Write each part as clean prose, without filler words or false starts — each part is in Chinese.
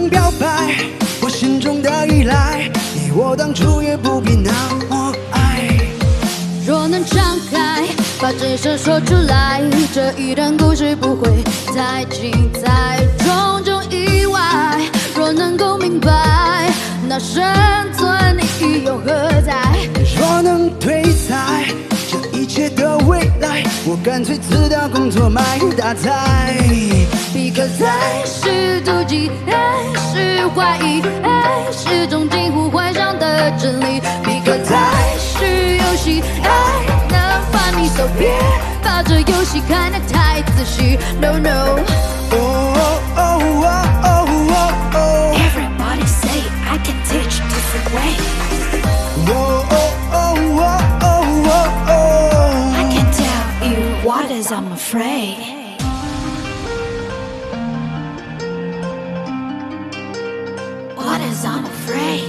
能表白我心中的依赖，你我当初也不必那么爱。 若能敞开，把真相说出来，这一段故事不会太精彩，种种意外。若能够明白，那生存意义又何在？ 若能推猜这一切的未来，我干脆辞掉工作买大菜。 Because 爱是妒忌，爱是怀疑，爱是种近乎幻想的真理。Because 爱是游戏，爱能把你手，别把这游戏看得太仔细。No no。Everybody say I can teach different way. I can tell you what is I'm afraid. What is I'm afraid?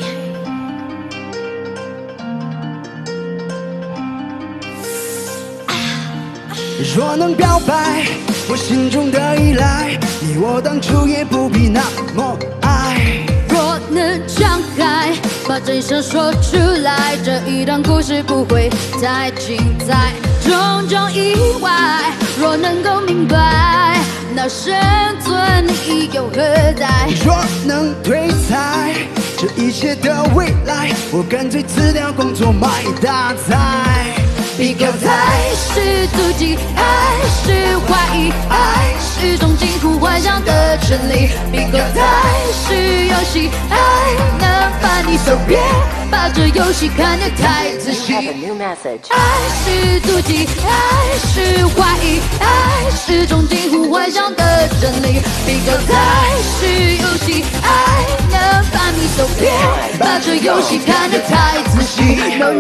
若能表白我心中的依赖，你我当初也不必那么爱。 若能敞开，把真相说出来，这一段故事不会太精彩，种种意外。若能够明白，那生存意义又何在？ 若能推猜这一切的未来，我干脆辞掉工作买大菜。 Because 爱是妒忌，爱是怀疑，爱是种近乎幻想的真理。Because 爱是游戏，爱能把你手，别把这游戏看得太仔细。爱是妒忌，爱是怀疑，爱是种近乎幻想的真理。Because 爱是游戏，爱能把你手，别把这游戏看得太仔细。No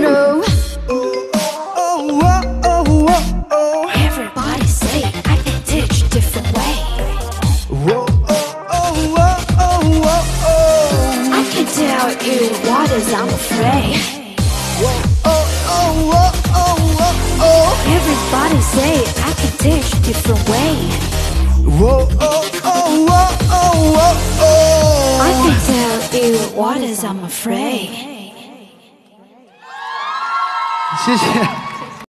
no。Everybody say I can teach different way. I can tell you what is I'm afraid. Everybody say I can teach different way. I can tell you what is I'm afraid. 谢谢。